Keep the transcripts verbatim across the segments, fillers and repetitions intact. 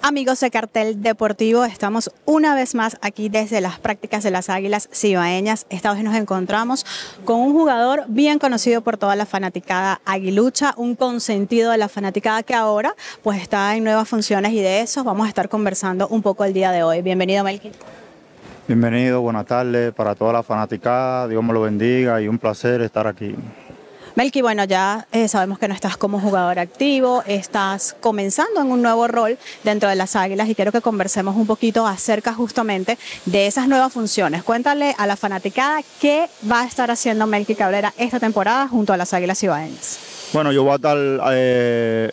Amigos de Cartel Deportivo, estamos una vez más aquí desde las prácticas de las Águilas Cibaeñas. Esta vez nos encontramos con un jugador bien conocido por toda la fanaticada aguilucha, un consentido de la fanaticada que ahora pues está en nuevas funciones y de eso vamos a estar conversando un poco el día de hoy. Bienvenido, Melky. Bienvenido, buenas tardes para toda la fanaticada, Dios me lo bendiga y un placer estar aquí. Melky, bueno, ya eh, sabemos que no estás como jugador activo, estás comenzando en un nuevo rol dentro de las Águilas y quiero que conversemos un poquito acerca justamente de esas nuevas funciones. Cuéntale a la fanaticada qué va a estar haciendo Melky Cabrera esta temporada junto a las Águilas Cibaeñas. Bueno, yo voy a estar eh,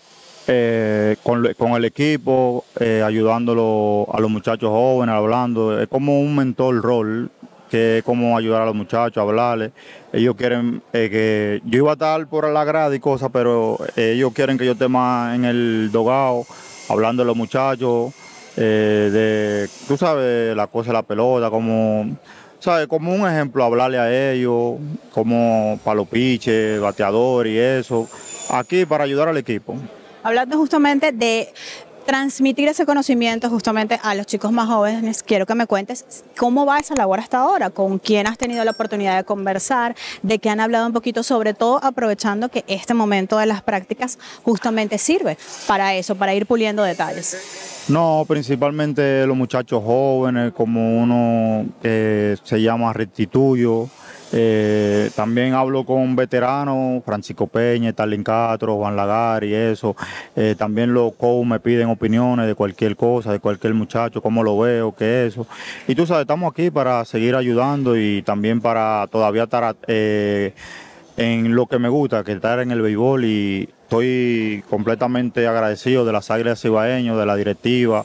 eh, con, con el equipo, eh, ayudándolo a los muchachos jóvenes, hablando, es como un mentor rol, que es como ayudar a los muchachos, a hablarles. Ellos quieren eh, que yo iba a estar por la grada y cosas, pero ellos quieren que yo esté más en el dogado, hablando de los muchachos, eh, de, tú sabes, la cosa de la pelota, como, ¿sabes? Como un ejemplo, hablarle a ellos, como para los piches, bateadores y eso, aquí para ayudar al equipo. Hablando justamente de transmitir ese conocimiento justamente a los chicos más jóvenes, quiero que me cuentes cómo va esa labor hasta ahora, con quién has tenido la oportunidad de conversar, de qué han hablado un poquito, sobre todo aprovechando que este momento de las prácticas justamente sirve para eso, para ir puliendo detalles. No, principalmente los muchachos jóvenes, como uno que se llama Restituyo. Eh, también hablo con veteranos, Francisco Peña, Stalin Castro, Juan Lagar y eso. Eh, también los coaches me piden opiniones de cualquier cosa, de cualquier muchacho, cómo lo veo, qué eso. Y tú sabes, estamos aquí para seguir ayudando y también para todavía estar eh, en lo que me gusta, que estar en el béisbol, y estoy completamente agradecido de las Águilas Cibaeñas, de la directiva,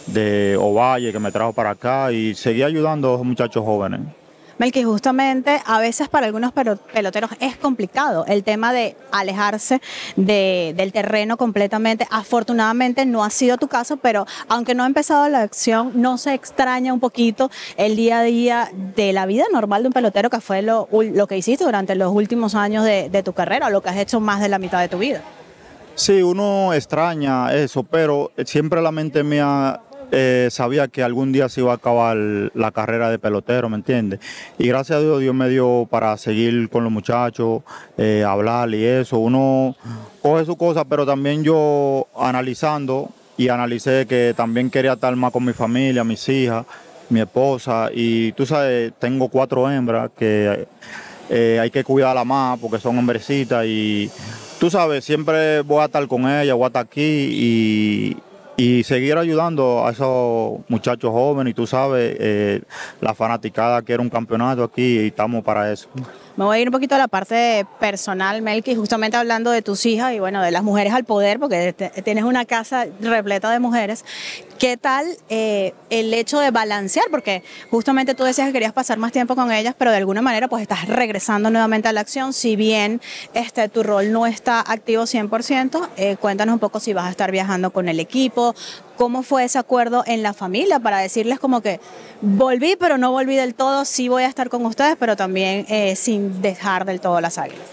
de Ovalle que me trajo para acá y seguir ayudando a los muchachos jóvenes. Melky, justamente a veces para algunos peloteros es complicado el tema de alejarse de, del terreno completamente. Afortunadamente no ha sido tu caso, pero aunque no ha empezado la acción, no se extraña un poquito el día a día de la vida normal de un pelotero, que fue lo, lo que hiciste durante los últimos años de, de tu carrera, o lo que has hecho más de la mitad de tu vida. Sí, uno extraña eso, pero siempre la mente mía Eh, sabía que algún día se iba a acabar la carrera de pelotero, ¿me entiendes? Y gracias a Dios, Dios me dio para seguir con los muchachos, eh, hablar y eso. Uno coge su cosa, pero también yo analizando y analicé que también quería estar más con mi familia, mis hijas, mi esposa. Y tú sabes, tengo cuatro hembras que eh, hay que cuidarlas más porque son hembrecitas. Y tú sabes, siempre voy a estar con ellas, voy a estar aquí y... y seguir ayudando a esos muchachos jóvenes. Y tú sabes, eh, la fanaticada quiere un campeonato aquí y estamos para eso. Me voy a ir un poquito a la parte personal, Melky, justamente hablando de tus hijas y bueno, de las mujeres al poder, porque te, tienes una casa repleta de mujeres. ¿Qué tal eh, el hecho de balancear? Porque justamente tú decías que querías pasar más tiempo con ellas, pero de alguna manera pues estás regresando nuevamente a la acción. Si bien este, tu rol no está activo cien por ciento, eh, cuéntanos un poco si vas a estar viajando con el equipo. ¿Cómo fue ese acuerdo en la familia para decirles como que volví, pero no volví del todo, sí voy a estar con ustedes, pero también eh, sin dejar del todo las Águilas?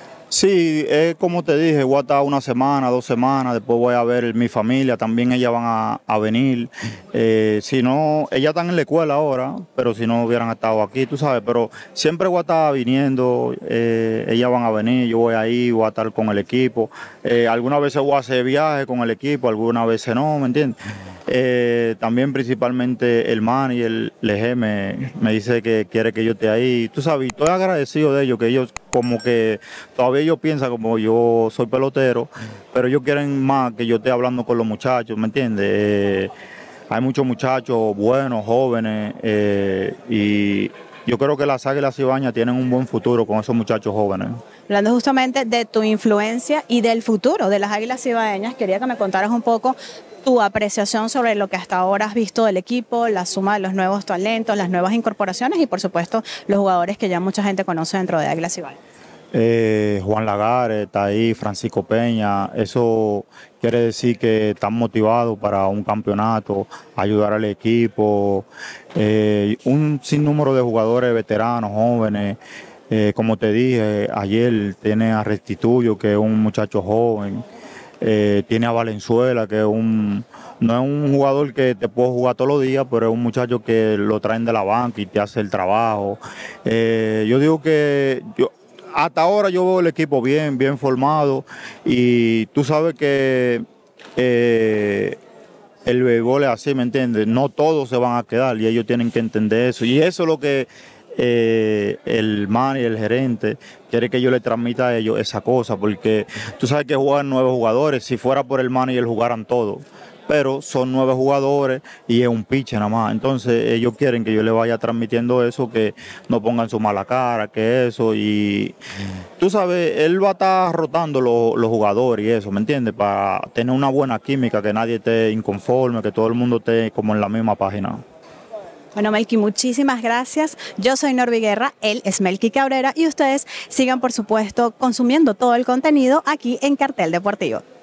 Sí, es como te dije, voy a estar una semana, dos semanas, después voy a ver mi familia, también ellas van a, a venir. Eh, si no, ellas están en la escuela ahora, pero si no hubieran estado aquí, tú sabes, pero siempre voy a estar viniendo, eh, ellas van a venir, yo voy ahí, voy a estar con el equipo. Eh, algunas veces voy a hacer viajes con el equipo, algunas veces no, ¿me entiendes? Eh, también principalmente el manager, el G, me, me dice que quiere que yo esté ahí. Tú sabes, estoy agradecido de ellos, que ellos como que todavía ellos piensan como yo soy pelotero, pero ellos quieren más que yo esté hablando con los muchachos, ¿me entiendes? Eh, hay muchos muchachos buenos, jóvenes, eh, y yo creo que las Águilas Cibaeñas tienen un buen futuro con esos muchachos jóvenes. Hablando justamente de tu influencia y del futuro de las Águilas Cibaeñas, quería que me contaras un poco tu apreciación sobre lo que hasta ahora has visto del equipo, la suma de los nuevos talentos, las nuevas incorporaciones y por supuesto los jugadores que ya mucha gente conoce dentro de Águilas Cibaeñas. Eh, Juan Lagar está ahí, Francisco Peña, eso quiere decir que están motivados para un campeonato, ayudar al equipo, eh, un sinnúmero de jugadores veteranos, jóvenes. Eh, como te dije, ayer tiene a Restituyo, que es un muchacho joven. Eh, tiene a Valenzuela, que es un, no es un jugador que te puede jugar todos los días, pero es un muchacho que lo traen de la banca y te hace el trabajo. Eh, yo digo que yo, hasta ahora yo veo el equipo bien, bien formado, y tú sabes que eh, el béisbol es así, ¿me entiendes? No todos se van a quedar y ellos tienen que entender eso. Y eso es lo que eh, el manager, el gerente, quiere que yo le transmita a ellos esa cosa, porque tú sabes que juegan nueve jugadores. Si fuera por el manager jugaran todos, pero son nueve jugadores y es un pitcher nada más. Entonces ellos quieren que yo le vaya transmitiendo eso, que no pongan su mala cara, que eso. Y tú sabes, él va a estar rotando los, los jugadores y eso, ¿me entiendes? Para tener una buena química, que nadie esté inconforme, que todo el mundo esté como en la misma página. Bueno, Melky, muchísimas gracias. Yo soy Norby Guerra, él es Melky Cabrera y ustedes sigan, por supuesto, consumiendo todo el contenido aquí en Cartel Deportivo.